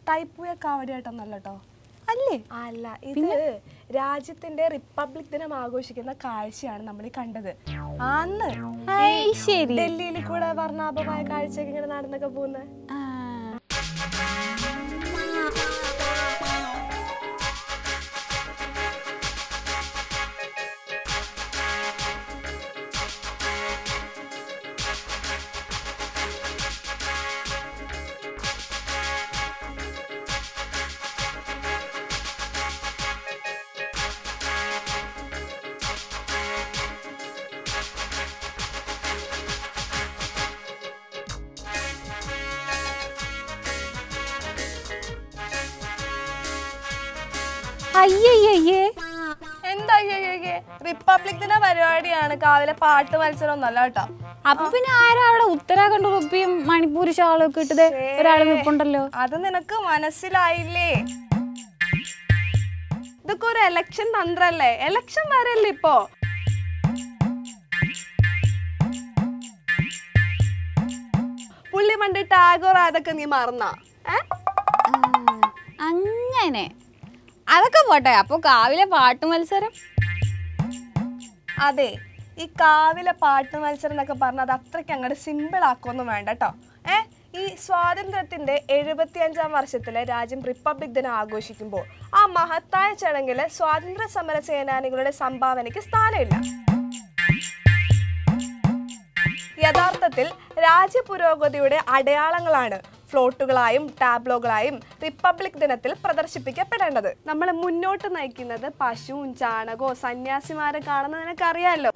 തൈപ്പൂയ കാവടിയായിട്ടൊന്നല്ല കേട്ടോ. അല്ലേ? അല്ല, ഇത് രാജ്യത്തിന്റെ റിപ്പബ്ലിക് ദിനം ആഘോഷിക്കുന്ന കാഴ്ചയാണ് നമ്മൾ ഈ കണ്ടത്. അന്ന് ഡൽഹിയിൽ കൂടെ വർണ്ണാഭമായ കാഴ്ചയൊക്കെ ഇങ്ങനെ നടന്നൊക്കെ പോകുന്നത്. അയ്യയ്യേ, എന്താ റിപ്പബ്ലിക് ദിന പരിപാടിയാണ്, കാവിലെ പാട്ട് മത്സരം ഒന്നല്ല കേട്ടോ. അപ്പൊ പിന്നെ ആരാ അവിടെ ഉത്തരാഖണ്ഡ് റുപ്പിയും മണിപ്പൂർ ഷാളും ഒക്കെ ഇട്ടത്? ഒരാള് നിൽപ്പുണ്ടല്ലോ. അത് നിനക്ക് മനസ്സിലായില്ലേ? ഇതൊക്കെ ഒരു എലക്ഷൻ തന്ത്രല്ലേ? എലക്ഷൻ വരല്ലേ ഇപ്പോ? പുള്ളി പണ്ട് ടാഗോർ അതൊക്കെ നീ മറന്ന? അങ്ങനെ അതൊക്കെ പോട്ടെ. അപ്പൊ കാവിലെ പാട്ട് മത്സരം? അതെ, ഈ കാവിലെ പാട്ട് മത്സരം എന്നൊക്കെ പറഞ്ഞാൽ അത് അത്രയ്ക്ക് അങ്ങോട്ട് സിമ്പിൾ ആക്കൊന്നും വേണ്ട കേട്ടോ. ഈ സ്വാതന്ത്ര്യത്തിന്റെ 75ാം വർഷത്തിലെ രാജ്യം റിപ്പബ്ലിക് ദിനം ആഘോഷിക്കുമ്പോൾ ആ മഹത്തായ ചടങ്ങില് സ്വാതന്ത്ര്യ സമര സേനാനികളുടെ സംഭാവനയ്ക്ക് സ്ഥാനമില്ല. യഥാർത്ഥത്തിൽ രാജ്യ പുരോഗതിയുടെ അടയാളങ്ങളാണ് ഫ്ലോട്ടുകളായും ടാബ്ലോകളായും റിപ്പബ്ലിക് ദിനത്തിൽ പ്രദർശിപ്പിക്കപ്പെടേണ്ടത്. നമ്മൾ മുന്നോട്ട് നയിക്കുന്നത് പശുവും ചാണകവും സന്യാസിമാരെ കാണുന്നത് നിനക്കറിയാലോ.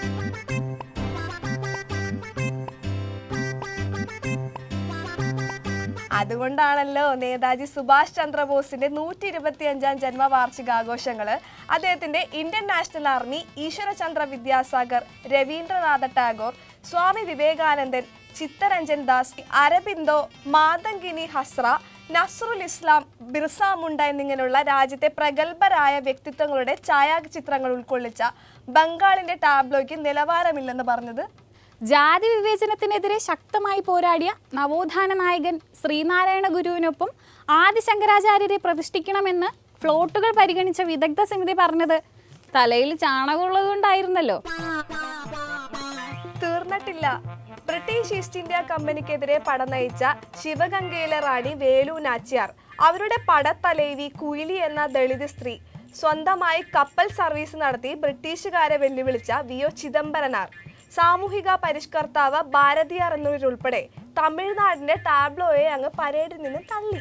അതുകൊണ്ടാണല്ലോ നേതാജി സുഭാഷ് ചന്ദ്രബോസിന്റെ 125ാം ജന്മവാർഷികാഘോഷങ്ങള് അദ്ദേഹത്തിന്റെ Indian national army, Ishwar Chandra Vidyasagar, Rabindranath Tagore, Swami Vivekanandan, Chittaranjan Das, Aurobindo, Matangini Hazra, Nazrul Islam, Birsa Munda എന്നിങ്ങനെയുള്ള രാജ്യത്തെ പ്രഗത്ഭരായ വ്യക്തിത്വങ്ങളുടെ ഛായാചിത്രങ്ങൾ ഉൾക്കൊള്ളിച്ച ബംഗാളിന്റെ ടാബ്ലോയ്ക്ക് നിലവാരമില്ലെന്ന് പറഞ്ഞത് ജാതി വിവേചനത്തിനെതിരെ ശക്തമായി പോരാടിയ നവോത്ഥാന നായകൻ ശ്രീനാരായണ ഗുരുവിനൊപ്പം ആദിശങ്കരാചാര്യരെ പ്രതിഷ്ഠിക്കണമെന്ന് ഫ്ലോട്ടുകൾ പരിഗണിച്ച വിദഗ്ധ സമിതി പറഞ്ഞത് തലയിൽ ചാണകമുള്ളത് കൊണ്ടായിരുന്നല്ലോ. തീർന്നിട്ടില്ല. ബ്രിട്ടീഷ് ഈസ്റ്റ് ഇന്ത്യ കമ്പനിക്കെതിരെ പട നയിച്ച ശിവഗംഗയിലെ റാണി വേലു നാച്ചിയാർ, അവരുടെ പടത്തലൈവി കുയിലി എന്ന ദളിത് സ്ത്രീ, സ്വന്തമായി കപ്പൽ സർവീസ് നടത്തി ബ്രിട്ടീഷുകാരെ വെല്ലുവിളിച്ച വി.ഒ. ചിദംബരനാർ, സാമൂഹിക പരിഷ്കർത്താവ് ഭാരതിയാർ എന്നിവരുൾപ്പെടെ തമിഴ്നാടിന്റെ ടാബ്ലോയെ അങ്ങ് പരേഡിൽ നിന്ന് തള്ളി.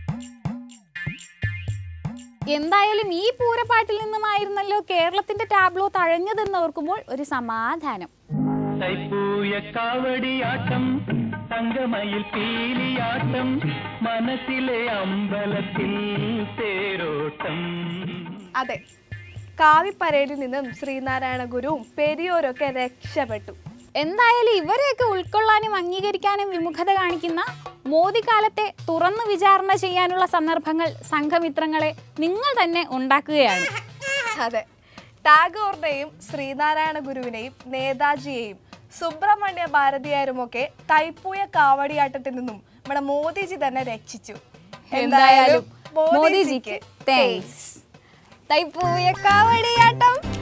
എന്തായാലും ഈ പൂരപ്പാട്ടിൽ നിന്നുമായിരുന്നല്ലോ കേരളത്തിന്റെ ടാബ്ലോ തഴഞ്ഞതെന്ന് ഓർക്കുമ്പോൾ ഒരു സമാധാനം. തൈപ്പൂയ കാവടിയാട്ടം, തങ്കമയിൽ പീലിയാട്ടം, മനസ്സിലെ അമ്പലത്തിൽ തേരോട്ടം. അതെ, കാവി പരേഡിൽ നിന്നും ശ്രീനാരായണ ഗുരുവും പെരിയോരൊക്കെ രക്ഷപ്പെട്ടു. എന്തായാലും ഇവരെയൊക്കെ ഉൾക്കൊള്ളാനും അംഗീകരിക്കാനും വിമുഖത കാണിക്കുന്ന മോദി കാലത്തെ തുറന്നു വിചാരണ ചെയ്യാനുള്ള സന്ദർഭങ്ങൾ സംഘമിത്രങ്ങളെ നിങ്ങൾ തന്നെ ഉണ്ടാക്കുകയാണ്. അതെ, ടാഗോറിനെയും ശ്രീനാരായണ ഗുരുവിനെയും നേതാജിയെയും സുബ്രഹ്മണ്യ ഭാരതിയാരുമൊക്കെ തൈപ്പൂയ കാവടിയാട്ടത്തിൽ നിന്നും നമ്മുടെ മോദിജി തന്നെ രക്ഷിച്ചു. എന്തായാലും മോദിജിക്ക് താങ്ക്സ്. തൈപ്പൂയ കാവടിയാട്ടം.